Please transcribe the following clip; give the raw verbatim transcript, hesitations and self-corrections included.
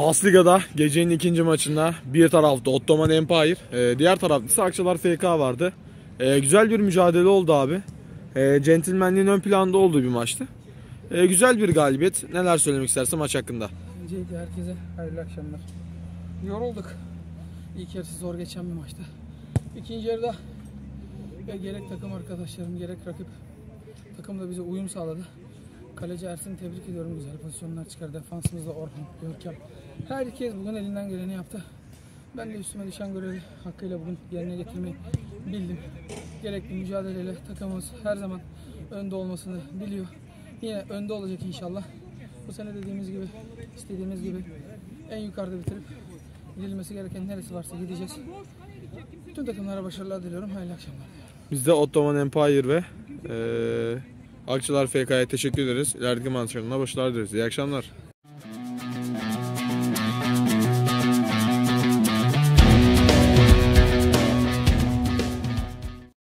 Fasliga'da gecenin ikinci maçında bir tarafta Ottoman Empire, e, diğer tarafta ise Akçalar F K vardı. E, güzel bir mücadele oldu abi. E, centilmenliğin ön planda olduğu bir maçtı. E, güzel bir galibiyet. Neler söylemek istersin maç hakkında? Öncelikle herkese hayırlı akşamlar. Yorulduk. İlk yarısı zor geçen bir maçtı. İkinci yarıda ve gerek takım arkadaşlarım gerek rakip takım da bize uyum sağladı. Kaleci Ersin'i tebrik ediyorum. Güzel pozisyonlar çıkardı. Defansımızda Orhan, Görkem. Herkes bugün elinden geleni yaptı. Ben de üstüme düşen görevi hakkıyla bugün yerine getirmeyi bildim. Gerekli mücadeleyle takımımız her zaman önde olmasını biliyor. Yine önde olacak inşallah. Bu sene dediğimiz gibi, istediğimiz gibi en yukarıda bitirip gidilmesi gereken neresi varsa gideceğiz. Tüm takımlara başarılar diliyorum. Hayırlı akşamlar. Biz de Ottoman Empire ve e, Akçalar F K'ya teşekkür ederiz. İlerideki maçlarına başarılar dileriz. İyi akşamlar.